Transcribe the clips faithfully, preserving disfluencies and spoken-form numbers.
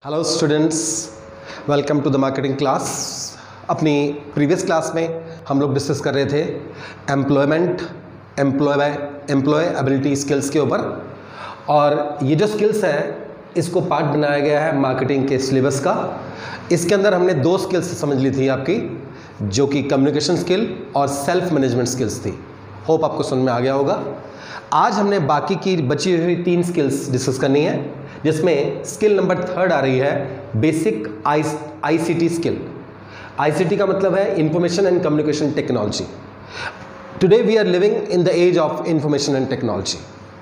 Hello students, welcome to the marketing class. अपनी previous class में हम लोग डिस्कस कर रहे थे एम्प्लॉयमेंट एम्प्लॉय एम्प्लॉयबिलिटी स्किल्स के ऊपर, और ये जो स्किल्स हैं इसको पार्ट बनाया गया है मार्केटिंग के सिलेबस का। इसके अंदर हमने दो स्किल्स समझ ली थी आपकी, जो कि कम्युनिकेशन स्किल और सेल्फ मैनेजमेंट स्किल्स थी। होप आपको समझ में आ गया होगा। आज हमने बाकी की बची हुई तीन स्किल्स डिस्कस करनी है, जिसमें स्किल नंबर थर्ड आ रही है basic I ICT skill. ICT का मतलब है information and communication technology. Today we are living in the age of information and technology.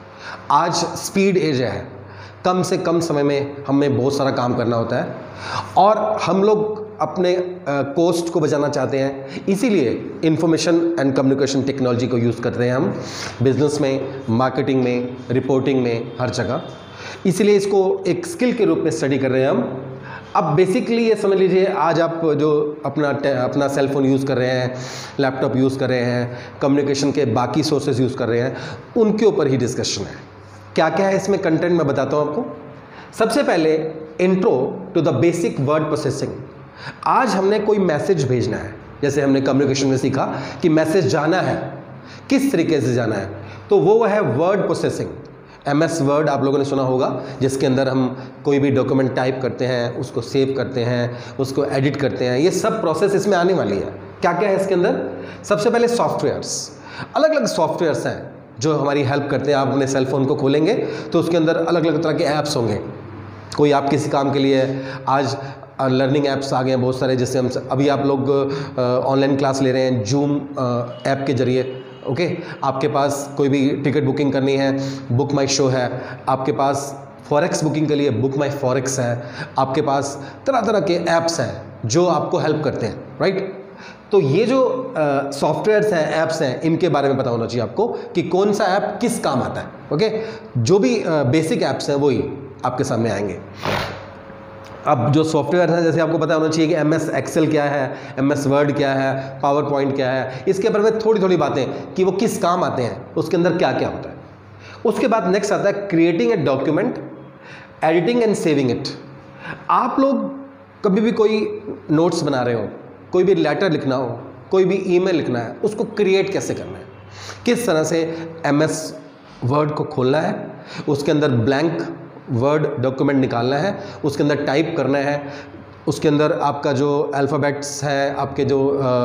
आज स्पीड एज है, कम से कम समय में हमें बहुत सारा काम करना होता है और हम लोग अपने कॉस्ट uh, को बचाना चाहते हैं। इसीलिए इंफॉर्मेशन एंड कम्युनिकेशन टेक्नोलॉजी को यूज़ करते हैं हम बिजनेस में, मार्केटिंग में, रिपोर्टिंग में, हर जगह। इसीलिए इसको एक स्किल के रूप में स्टडी कर रहे हैं हम। अब बेसिकली ये समझ लीजिए, आज आप जो अपना अपना सेल फोन यूज़ कर रहे हैं, लैपटॉप यूज़ कर रहे हैं, कम्युनिकेशन के बाकी सोर्सेज यूज़ कर रहे हैं, उनके ऊपर ही डिस्कशन है। क्या क्या है इसमें कंटेंट मैं बताता हूँ आपको। सबसे पहले intro to the basic word processing. आज हमने कोई मैसेज भेजना है, जैसे हमने कम्युनिकेशन में सीखा कि मैसेज जाना है, किस तरीके से जाना है, तो वो है word processing. M S word आप लोगों ने सुना होगा, जिसके अंदर हम कोई भी डॉक्यूमेंट टाइप करते हैं, उसको सेव करते हैं, उसको एडिट करते हैं। ये सब प्रोसेस इसमें आने वाली है। क्या क्या है इसके अंदर? सबसे पहले सॉफ्टवेयर्स। अलग अलग सॉफ्टवेयर्स हैं जो हमारी हेल्प करते हैं। आप अपने सेल फोन को खोलेंगे तो उसके अंदर अलग अलग तरह के ऐप्स होंगे। कोई आप किसी काम के लिए, आज लर्निंग ऐप्स आ गए हैं बहुत सारे, जैसे हम अभी आप लोग ऑनलाइन क्लास ले रहे हैं जूम ऐप के जरिए। Okay okay? आपके पास कोई भी टिकट बुकिंग करनी है, बुक माई शो है। आपके पास फॉरेक्स बुकिंग के लिए बुक माई फॉरेक्स है। आपके पास तरह तरह के ऐप्स हैं जो आपको हेल्प करते हैं, राइट। तो ये जो सॉफ्टवेयर्स हैं, ऐप्स हैं, इनके बारे में पता होना चाहिए आपको कि कौन सा ऐप किस काम आता है। Okay okay? जो भी बेसिक ऐप्स हैं वही आपके सामने आएंगे। अब जो सॉफ्टवेयर है, जैसे आपको पता होना चाहिए कि एम एस एक्सेल क्या है, एम एस वर्ड क्या है, पावर पॉइंट क्या है। इसके बारे में थोड़ी थोड़ी बातें कि वो किस काम आते हैं, उसके अंदर क्या क्या होता है। उसके बाद नेक्स्ट आता है creating a document, editing and saving it. आप लोग कभी भी कोई नोट्स बना रहे हो, कोई भी लेटर लिखना हो, कोई भी ईमेल लिखना है, उसको क्रिएट कैसे करना है, किस तरह से एम एस वर्ड को खोलना है, उसके अंदर ब्लैंक वर्ड डॉक्यूमेंट निकालना है, उसके अंदर टाइप करना है, उसके अंदर आपका जो अल्फ़ाबेट्स है, आपके जो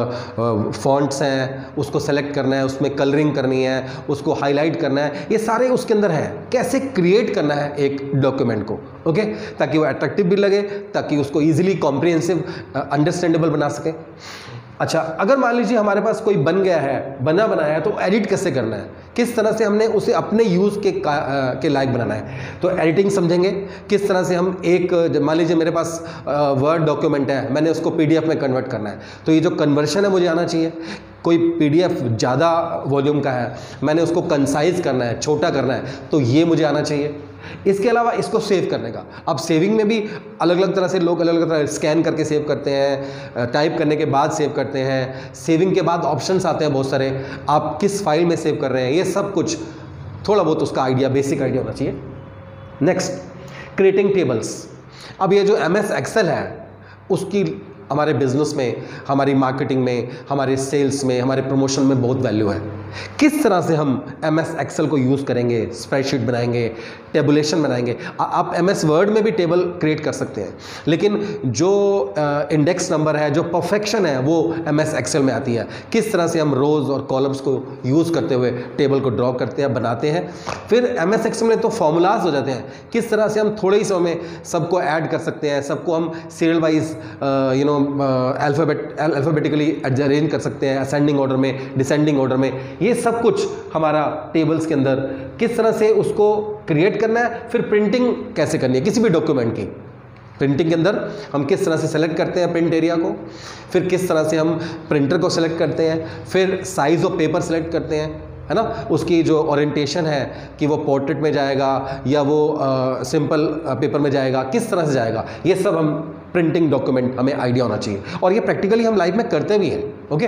फॉन्ट्स हैं, उसको सेलेक्ट करना है, उसमें कलरिंग करनी है, उसको हाईलाइट करना है। ये सारे उसके अंदर हैं। कैसे क्रिएट करना है एक डॉक्यूमेंट को, ओके okay? ताकि वो अट्रैक्टिव भी लगे, ताकि उसको ईजिली कॉम्प्रिहेंसिव, अंडरस्टैंडेबल बना सके। अच्छा, अगर मान लीजिए हमारे पास कोई बन गया है, बना बनाया है, तो एडिट कैसे करना है, किस तरह से हमने उसे अपने यूज़ के के लायक बनाना है, तो एडिटिंग समझेंगे। किस तरह से हम एक, मान लीजिए मेरे पास वर्ड डॉक्यूमेंट है, मैंने उसको पीडीएफ में कन्वर्ट करना है, तो ये जो कन्वर्शन है मुझे आना चाहिए। कोई पीडीएफ ज़्यादा वॉल्यूम का है, मैंने उसको कंसाइज करना है, छोटा करना है, तो ये मुझे आना चाहिए। इसके अलावा इसको सेव करने का, अब सेविंग में भी अलग अलग तरह से लोग अलग अलग तरह स्कैन करके सेव करते हैं, टाइप करने के बाद सेव करते हैं, सेविंग के बाद ऑप्शंस आते हैं बहुत सारे, आप किस फाइल में सेव कर रहे हैं, ये सब कुछ थोड़ा बहुत उसका आइडिया, बेसिक आइडिया होना चाहिए। Next, creating tables. अब ये जो एम एस एक्सेल है, उसकी हमारे बिजनेस में, हमारी मार्केटिंग में, हमारे सेल्स में, हमारे प्रमोशन में बहुत वैल्यू है। किस तरह से हम एम एस एक्सेल को यूज़ करेंगे, स्प्रेडशीट बनाएंगे, टेबुलेशन बनाएंगे। आ, आप एम एस वर्ड में भी टेबल क्रिएट कर सकते हैं, लेकिन जो इंडेक्स नंबर है, जो परफेक्शन है, वो एम एस एक्सेल में आती है। किस तरह से हम रोज़ और कॉलम्स को यूज़ करते हुए टेबल को ड्रॉ करते हैं, बनाते हैं। फिर एम एस एक्सेल में तो फॉर्मूलाज हो जाते हैं, किस तरह से हम थोड़े ही समय में सबको ऐड कर सकते हैं, सबको हम serial wise you know alphabet alphabetically arrange कर सकते हैं, असेंडिंग ऑर्डर में, डिसेंडिंग ऑर्डर में। ये सब कुछ हमारा टेबल्स के अंदर किस तरह से उसको क्रिएट करना है। फिर प्रिंटिंग कैसे करनी है किसी भी डॉक्यूमेंट की, प्रिंटिंग के अंदर हम किस तरह से सेलेक्ट करते हैं प्रिंट एरिया को, फिर किस तरह से हम प्रिंटर को सेलेक्ट करते हैं, फिर साइज़ ऑफ पेपर सेलेक्ट करते हैं, है ना, उसकी जो ओरिएंटेशन है कि वो पोर्ट्रेट में जाएगा या वो सिंपल पेपर में जाएगा, किस तरह से जाएगा, ये सब हम प्रिंटिंग डॉक्यूमेंट हमें आइडिया होना चाहिए, और ये प्रैक्टिकली हम लाइफ में करते भी हैं। Okay,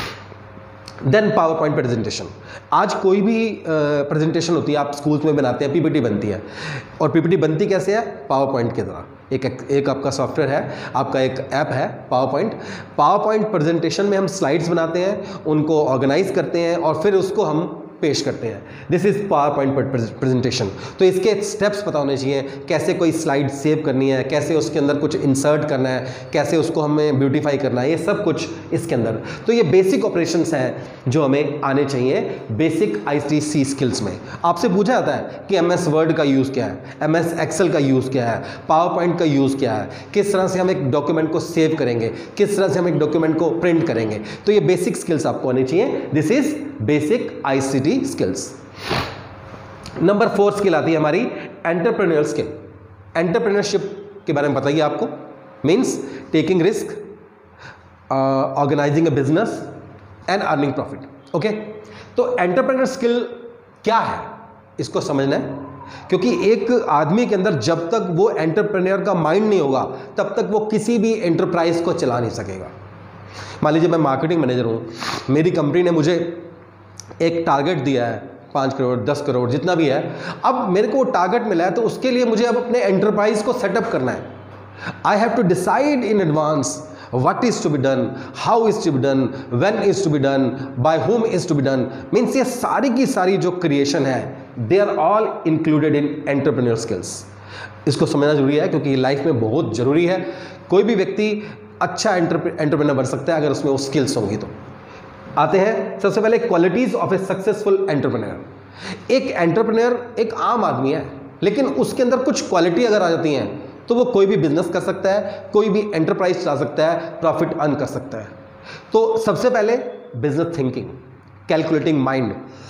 then power point presentation. आज कोई भी प्रेजेंटेशन होती है, आप स्कूल्स में बनाते हैं, पीपीटी बनती है, और पीपीटी बनती कैसे है? पावर पॉइंट की तरह। एक एक आपका सॉफ्टवेयर है, आपका एक ऐप है power point. Power point presentation में हम स्लाइड्स बनाते हैं, उनको ऑर्गेनाइज करते हैं और फिर उसको हम पेश करते हैं। This is power point presentation. तो इसके स्टेप्स पता होने चाहिए, कैसे कोई स्लाइड सेव करनी है, कैसे उसके अंदर कुछ इंसर्ट करना है, कैसे उसको हमें ब्यूटीफाई करना है, ये सब कुछ इसके अंदर। तो ये बेसिक ऑपरेशंस हैं जो हमें आने चाहिए बेसिक आईटीसी स्किल्स में। आपसे पूछा जाता है कि एम एस वर्ड का यूज़ क्या है, एम एस एक्सेल का यूज़ क्या है, पावर पॉइंट का यूज़ क्या है, किस तरह से हम एक डॉक्यूमेंट को सेव करेंगे, किस तरह से हम एक डॉक्यूमेंट को प्रिंट करेंगे। तो ये बेसिक स्किल्स आपको आनी चाहिए। This is basic ICT skills. Number four skill आती है हमारी एंटरप्रेन्योर स्किल। एंटरप्रेन्योरशिप के बारे में बताइए आपको, means taking risk, organising a business and earning profit. Okay, तो एंटरप्रेन्योर स्किल क्या है इसको समझना है, क्योंकि एक आदमी के अंदर जब तक वो एंटरप्रेन्योर का माइंड नहीं होगा तब तक वो किसी भी एंटरप्राइज को चला नहीं सकेगा। मान लीजिए मैं मार्केटिंग मैनेजर हूं, मेरी कंपनी ने मुझे एक टारगेट दिया है पाँच करोड़ दस करोड़ जितना भी है। अब मेरे को टारगेट मिला है तो उसके लिए मुझे अब अपने एंटरप्राइज को सेटअप करना है। I have to decide in advance what is to be done, how is to be done, when is to be done, by whom is to be done। Means ये सारी की सारी जो क्रिएशन है they are all included in entrepreneur skills. इसको समझना जरूरी है क्योंकि लाइफ में बहुत जरूरी है। कोई भी व्यक्ति अच्छा एंटरप्रेन्योर बन सकता है अगर उसमें वो स्किल्स होंगी तो। आते हैं सबसे पहले qualities of a successful entrepreneur. एक एंटरप्रेन्योर एक आम आदमी है, लेकिन उसके अंदर कुछ क्वालिटी अगर आ जाती हैं तो वो कोई भी बिजनेस कर सकता है, कोई भी एंटरप्राइज चला सकता है, प्रॉफिट अर्न कर सकता है। तो सबसे पहले बिजनेस थिंकिंग, कैलकुलेटिंग माइंड,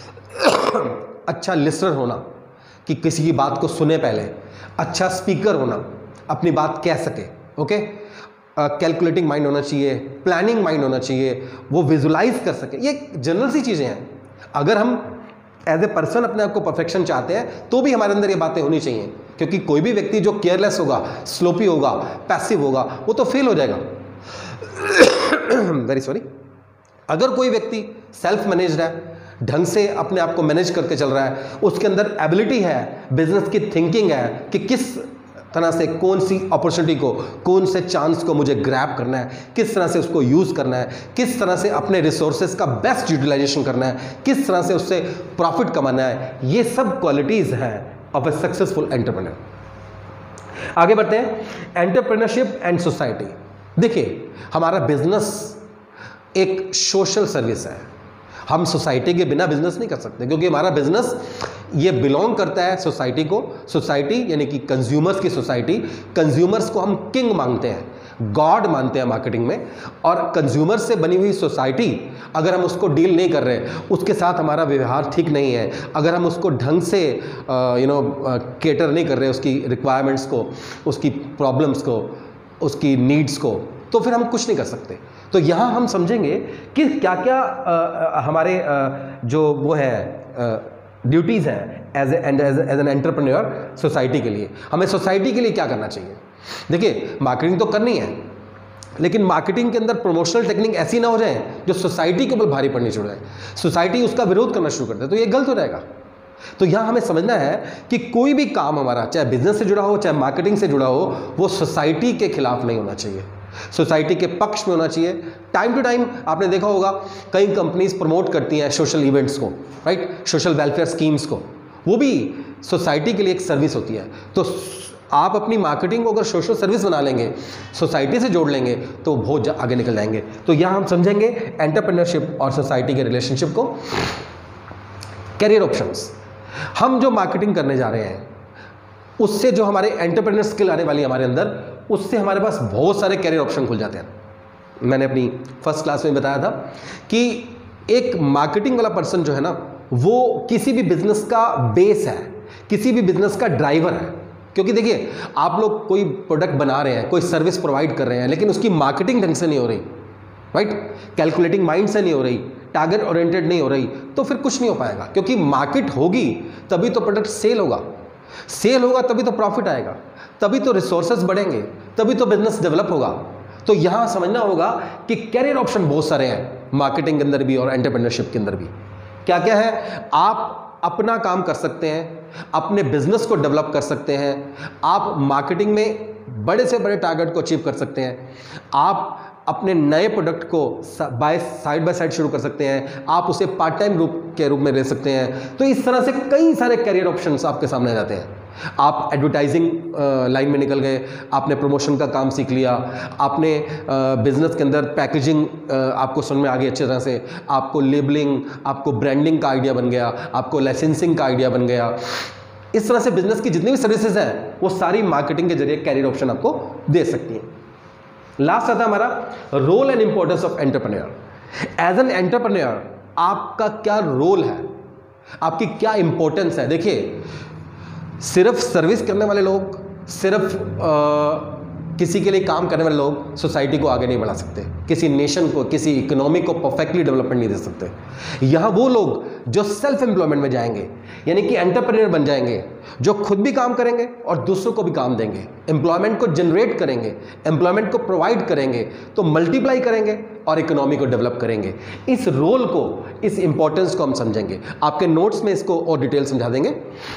अच्छा लिसनर होना कि किसी की बात को सुने पहले, अच्छा स्पीकर होना, अपनी बात कह सके। ओके, कैलकुलेटिंग माइंड होना चाहिए, प्लानिंग माइंड होना चाहिए, वो विजुलाइज कर सके। ये जनरल सी चीज़ें हैं। अगर हम एज ए पर्सन अपने आप को परफेक्शन चाहते हैं तो भी हमारे अंदर ये बातें होनी चाहिए, क्योंकि कोई भी व्यक्ति जो केयरलेस होगा, स्लोपी होगा, पैसिव होगा, वो तो फेल हो जाएगा। Very sorry. अगर कोई व्यक्ति सेल्फ मैनेज्ड है, ढंग से अपने आप को मैनेज करके चल रहा है, उसके अंदर एबिलिटी है, बिजनेस की थिंकिंग है कि किस तरह से कौन सी अपॉर्चुनिटी को, कौन से चांस को मुझे ग्रैब करना है, किस तरह से उसको यूज़ करना है, किस तरह से अपने रिसोर्सेज का बेस्ट यूटिलाइजेशन करना है, किस तरह से उससे प्रॉफिट कमाना है, ये सब क्वालिटीज़ हैं ऑफ ए सक्सेसफुल एंटरप्रेन्योर। आगे बढ़ते हैं, एंटरप्रेन्योरशिप एंड सोसाइटी। देखिए, हमारा बिजनेस एक सोशल सर्विस है। हम सोसाइटी के बिना बिजनेस नहीं कर सकते, क्योंकि हमारा बिजनेस ये बिलोंग करता है सोसाइटी को। सोसाइटी यानी कि कंज्यूमर्स की सोसाइटी। कंज्यूमर्स को हम किंग मानते हैं, गॉड मानते हैं मार्केटिंग में। और कंज्यूमर्स से बनी हुई सोसाइटी अगर हम उसको डील नहीं कर रहे, उसके साथ हमारा व्यवहार ठीक नहीं है, अगर हम उसको ढंग से यू नो केटर नहीं कर रहे, उसकी रिक्वायरमेंट्स को, उसकी प्रॉब्लम्स को, उसकी नीड्स को, तो फिर हम कुछ नहीं कर सकते। तो यहाँ हम समझेंगे कि क्या क्या आ, हमारे आ, जो वो है ड्यूटीज़ हैं as as as an entrepreneur society के लिए। हमें सोसाइटी के लिए क्या करना चाहिए। देखिए, मार्केटिंग तो करनी है, लेकिन मार्केटिंग के अंदर प्रमोशनल टेक्निक ऐसी ना हो जाए जो सोसाइटी के ऊपर भारी पड़नी शुरू हो जाए, सोसाइटी उसका विरोध करना शुरू कर दे, तो ये गलत हो जाएगा। तो यहाँ हमें समझना है कि कोई भी काम हमारा, चाहे बिजनेस से जुड़ा हो, चाहे मार्केटिंग से जुड़ा हो, वो सोसाइटी के खिलाफ नहीं होना चाहिए, सोसाइटी के पक्ष में होना चाहिए। टाइम टू टाइम आपने देखा होगा कई कंपनीज प्रमोट करती हैं सोशल इवेंट्स को, राइट, सोशल वेलफेयर स्कीम्स को, वो भी सोसाइटी के लिए एक सर्विस होती है। तो आप अपनी मार्केटिंग को अगर सोशल सर्विस बना लेंगे, सोसाइटी से जोड़ लेंगे, तो बहुत आगे निकल जाएंगे। तो यहाँ हम समझेंगे एंटरप्रेन्योरशिप और सोसाइटी के रिलेशनशिप को। कैरियर ऑप्शंस, हम जो मार्केटिंग करने जा रहे हैं उससे जो हमारे एंटरप्रेन्योर स्किल आने वाली है हमारे अंदर, उससे हमारे पास बहुत सारे कैरियर ऑप्शन खुल जाते हैं। मैंने अपनी फर्स्ट क्लास में बताया था कि एक मार्केटिंग वाला पर्सन जो है ना, वो किसी भी बिजनेस का बेस है, किसी भी बिजनेस का ड्राइवर है। क्योंकि देखिए, आप लोग कोई प्रोडक्ट बना रहे हैं, कोई सर्विस प्रोवाइड कर रहे हैं, लेकिन उसकी मार्केटिंग ढंग से नहीं हो रही, राइट, कैलकुलेटिंग माइंड से नहीं हो रही, टारगेट ओरिएंटेड नहीं हो रही, तो फिर कुछ नहीं हो पाएगा। क्योंकि मार्केट होगी तभी तो प्रोडक्ट सेल होगा, सेल होगा तभी तो प्रॉफिट आएगा, तभी तो रिसोर्सेज बढ़ेंगे, तभी तो बिजनेस डेवलप होगा। तो यहां समझना होगा कि कैरियर ऑप्शन बहुत सारे हैं मार्केटिंग के अंदर भी और एंटरप्रेन्योरशिप के अंदर भी। क्या क्या है? आप अपना काम कर सकते हैं, अपने बिजनेस को डेवलप कर सकते हैं, आप मार्केटिंग में बड़े से बड़े टारगेट को अचीव कर सकते हैं। आप अपने नए प्रोडक्ट को बाय साइड बाय साइड शुरू कर सकते हैं, आप उसे पार्ट टाइम रूप के रूप में ले सकते हैं। तो इस तरह से कई सारे करियर ऑप्शंस आपके सामने आ जाते हैं। आप एडवर्टाइजिंग लाइन में निकल गए, आपने प्रमोशन का काम सीख लिया, आपने बिजनेस के अंदर पैकेजिंग आपको समझ में आ गई अच्छी तरह से, आपको लेबलिंग, आपको ब्रांडिंग का आइडिया बन गया, आपको लाइसेंसिंग का आइडिया बन गया। इस तरह से बिजनेस की जितनी भी सर्विसेज हैं वो सारी मार्केटिंग के जरिए कैरियर ऑप्शन आपको दे सकती हैं। लास्ट आता है हमारा role and importance of entrepreneur. As an entrepreneur आपका क्या रोल है, आपकी क्या इंपॉर्टेंस है। देखिए, सिर्फ सर्विस करने वाले लोग, सिर्फ आ, किसी के लिए काम करने वाले लोग सोसाइटी को आगे नहीं बढ़ा सकते, किसी नेशन को, किसी इकोनॉमी को परफेक्टली डेवलपमेंट नहीं दे सकते। यहाँ वो लोग जो सेल्फ एम्प्लॉयमेंट में जाएंगे, यानी कि एंटरप्रेन्योर बन जाएंगे, जो खुद भी काम करेंगे और दूसरों को भी काम देंगे, एम्प्लॉयमेंट को जनरेट करेंगे, एम्प्लॉयमेंट को प्रोवाइड करेंगे, तो मल्टीप्लाई करेंगे और इकोनॉमी को डेवलप करेंगे। इस रोल को, इस इंपॉर्टेंस को हम समझेंगे। आपके नोट्स में इसको और डिटेल समझा देंगे।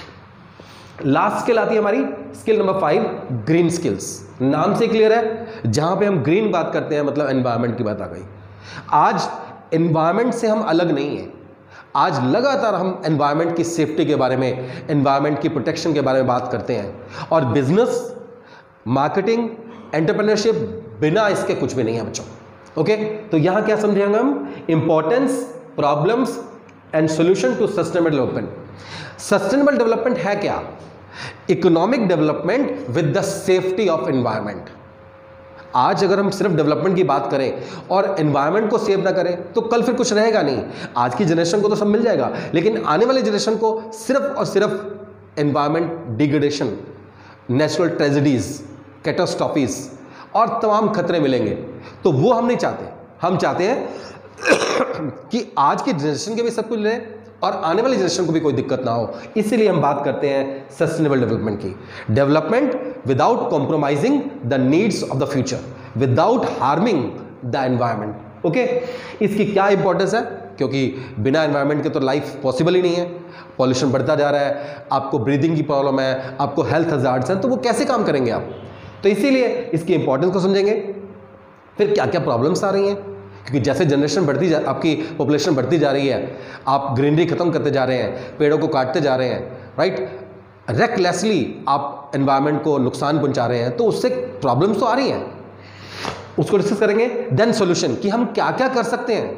लास्ट स्किल आती है हमारी, skill number five, green skills. नाम से क्लियर है, जहां पे हम ग्रीन बात करते हैं मतलब एनवायरनमेंट की बात आ गई। आज एनवायरनमेंट से हम अलग नहीं हैं। आज लगातार हम एनवायरनमेंट की सेफ्टी के बारे में, एनवायरनमेंट की प्रोटेक्शन के बारे में बात करते हैं। और बिजनेस, मार्केटिंग, एंटरप्रेन्योरशिप बिना इसके कुछ भी नहीं है बच्चों। ओके, तो यहां क्या समझेंगे हम, importance, problems and solution to sustainable development. Sustainable development है क्या? Economic development with the safety of environment. आज अगर हम सिर्फ डेवलपमेंट की बात करें और एनवायरनमेंट को सेव ना करें तो कल फिर कुछ रहेगा नहीं। आज की जनरेशन को तो सब मिल जाएगा, लेकिन आने वाली जनरेशन को सिर्फ और सिर्फ environment degradation, natural tragedies, catastrophes और तमाम खतरे मिलेंगे। तो वो हम नहीं चाहते। हम चाहते हैं कि आज की जनरेशन के भी सब कुछ रहे और आने वाली जनरेशन को भी कोई दिक्कत ना हो। इसीलिए हम बात करते हैं सस्टेनेबल डेवलपमेंट की। Development without compromising the needs of the future, without harming the environment. Okay, इसकी क्या इंपॉर्टेंस है? क्योंकि बिना एनवायरनमेंट के तो लाइफ पॉसिबल ही नहीं है। पॉल्यूशन बढ़ता जा रहा है, आपको ब्रीदिंग की प्रॉब्लम है, आपको हेल्थ हजार्ड्स हैं, तो वो कैसे काम करेंगे आप? तो इसीलिए इसकी इंपॉर्टेंस को समझेंगे। फिर क्या क्या प्रॉब्लम्स आ रही हैं, क्योंकि जैसे जनरेशन बढ़ती जा, आपकी पॉपुलेशन बढ़ती जा रही है, आप ग्रीनरी खत्म करते जा रहे हैं, पेड़ों को काटते जा रहे हैं, राइट, रेकलेसली आप एनवायरनमेंट को नुकसान पहुंचा रहे हैं, तो उससे प्रॉब्लम्स तो आ रही हैं। उसको डिस्कस करेंगे। देन सॉल्यूशन, कि हम क्या क्या कर सकते हैं,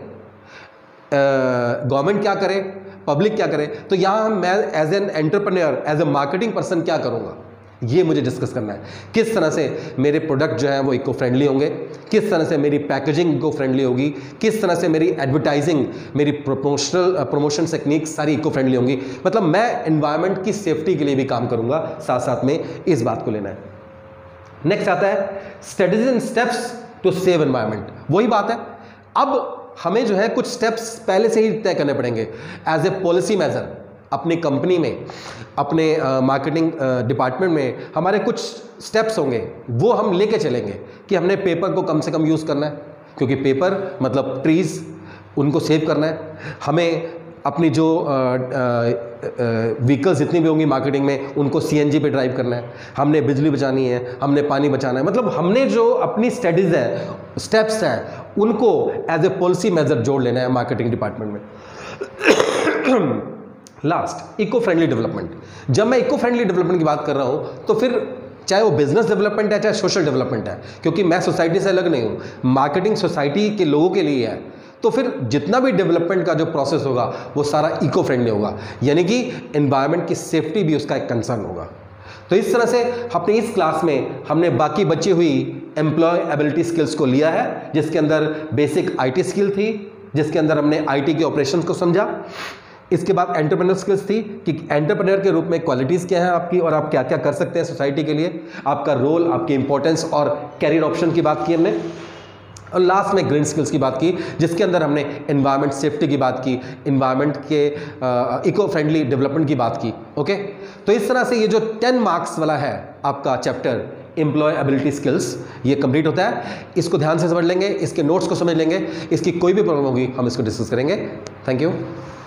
गवर्नमेंट uh, क्या करे, पब्लिक क्या करे। तो यहाँ हम, मैं as an entrepreneur, as a marketing person क्या करूँगा, ये मुझे डिस्कस करना है। किस तरह से मेरे प्रोडक्ट जो हैं वो इको फ्रेंडली होंगे, किस तरह से मेरी पैकेजिंग इको फ्रेंडली होगी, किस तरह से मेरी एडवर्टाइजिंग, मेरी प्रमोशनल प्रमोशन टेक्निक सारी इको फ्रेंडली होंगी। मतलब मैं एनवायरनमेंट की सेफ्टी के लिए भी काम करूंगा, साथ साथ में इस बात को लेना है। नेक्स्ट आता है strategies and steps to save environment. वही बात है, अब हमें जो है कुछ स्टेप्स पहले से ही तय करने पड़ेंगे एज ए पॉलिसी मेजर। अपनी कंपनी में, अपने मार्केटिंग डिपार्टमेंट में हमारे कुछ स्टेप्स होंगे, वो हम लेके चलेंगे कि हमने पेपर को कम से कम यूज़ करना है, क्योंकि पेपर मतलब ट्रीज़, उनको सेव करना है। हमें अपनी जो व्हीकल्स जितनी भी होंगी मार्केटिंग में, उनको सीएनजी पे ड्राइव करना है। हमने बिजली बचानी है, हमने पानी बचाना है। मतलब हमने जो अपनी स्टडीज़ हैं, स्टेप्स हैं, उनको एज ए पॉलिसी मेजर जोड़ लेना है मार्केटिंग डिपार्टमेंट में। Last, eco friendly development. जब मैं इको फ्रेंडली डेवलपमेंट की बात कर रहा हूँ तो फिर चाहे वो बिजनेस डेवलपमेंट है, चाहे सोशल डेवलपमेंट है, क्योंकि मैं सोसाइटी से अलग नहीं हूँ, मार्केटिंग सोसाइटी के लोगों के लिए है। तो फिर जितना भी डेवलपमेंट का जो प्रोसेस होगा वो सारा इको फ्रेंडली होगा, यानी कि एनवायरनमेंट की सेफ्टी भी उसका एक कंसर्न होगा। तो इस तरह से अपने इस क्लास में हमने बाकी बची हुई एम्प्लॉयबिलिटी स्किल्स को लिया है, जिसके अंदर बेसिक आईटी स्किल थी, जिसके अंदर हमने आईटी के ऑपरेशंस को समझा। इसके बाद एंटरप्रेन्योर स्किल्स थी कि एंटरप्रेन्योर के रूप में क्वालिटीज़ क्या हैं आपकी और आप क्या क्या कर सकते हैं सोसाइटी के लिए, आपका रोल, आपकी इंपॉर्टेंस और कैरियर ऑप्शन की बात की हमने। और लास्ट में ग्रीन स्किल्स की बात की, जिसके अंदर हमने एनवायरनमेंट सेफ्टी की बात की, एनवायरनमेंट के इको फ्रेंडली डेवलपमेंट की बात की। ओके, तो इस तरह से ये जो टेन मार्क्स वाला है आपका चैप्टर एम्प्लॉयबिलिटी स्किल्स, ये कंप्लीट होता है। इसको ध्यान से समझ लेंगे, इसके नोट्स को समझ लेंगे, इसकी कोई भी प्रॉब्लम होगी हम इसको डिस्कस करेंगे। Thank you.